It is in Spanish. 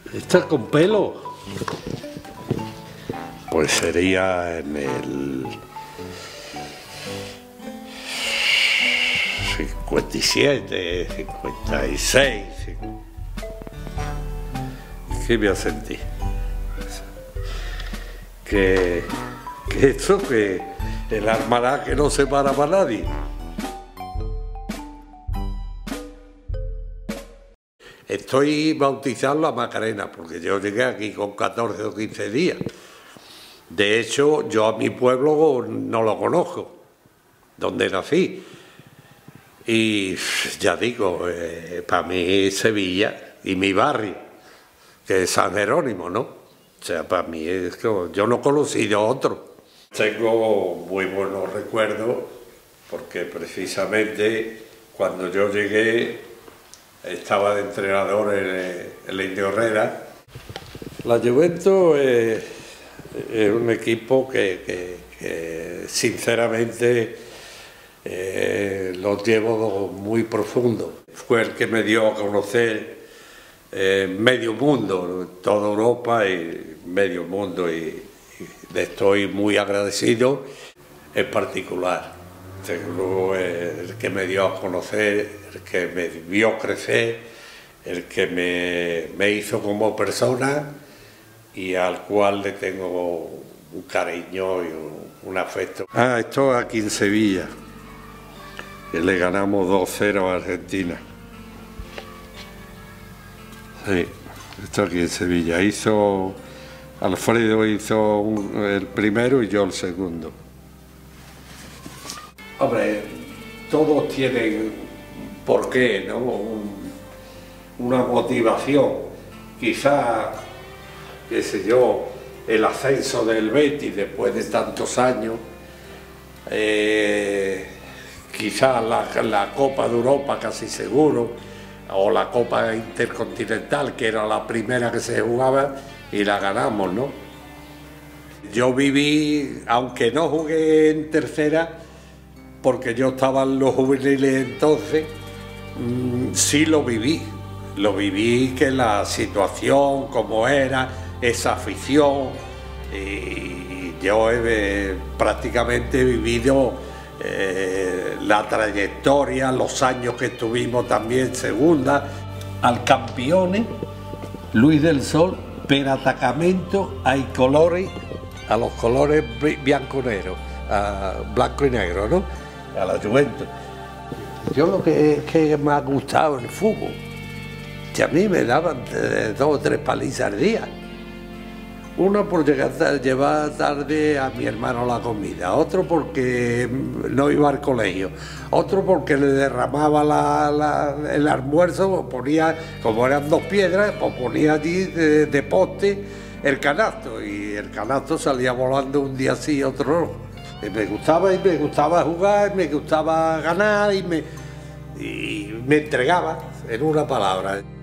Está con pelo. Pues sería en el 57, 56. ¿Qué me sentí? Que esto, que el almanaque que no se para nadie. Estoy bautizando a Macarena, porque yo llegué aquí con 14 o 15 días. De hecho, yo a mi pueblo no lo conozco, donde nací. Y ya digo, para mí Sevilla y mi barrio, que es San Jerónimo, ¿no? O sea, para mí es que yo no conocí de otro. Tengo muy buenos recuerdos, porque precisamente cuando yo llegué estaba de entrenador en el Indio Herrera. La Juventus es un equipo que sinceramente lo llevo muy profundo. Fue el que me dio a conocer medio mundo, toda Europa y medio mundo, y le estoy muy agradecido en particular. El que me dio a conocer, el que me vio crecer, el que me hizo como persona y al cual le tengo un cariño y un afecto. Esto aquí en Sevilla, que le ganamos 2-0 a Argentina. Sí, esto aquí en Sevilla. Alfredo hizo el primero y yo el segundo. Hombre, todos tienen por qué, ¿no? Una motivación. Quizá, qué sé yo, el ascenso del Betis después de tantos años, quizá la Copa de Europa casi seguro, o la Copa Intercontinental, que era la primera que se jugaba y la ganamos, ¿no? Yo viví, aunque no jugué en tercera, porque yo estaba en los juveniles entonces, sí lo viví que la situación, como era, esa afición, y yo prácticamente he vivido la trayectoria, los años que estuvimos también segunda, al campeone Luis del Sol, per attaccamento a los colores bianco-negro, blanco y negro, ¿no? A la Juventus. Yo lo que me ha gustado el fútbol, que a mí me daban 2 o 3 palizas al día. Uno por llevar tarde a mi hermano la comida, otro porque no iba al colegio, otro porque le derramaba el almuerzo, ponía, como eran 2 piedras, pues ponía allí de poste el canasto, y el canasto salía volando un día sí y otro no. Y me gustaba jugar, me gustaba ganar y me entregaba, en una palabra.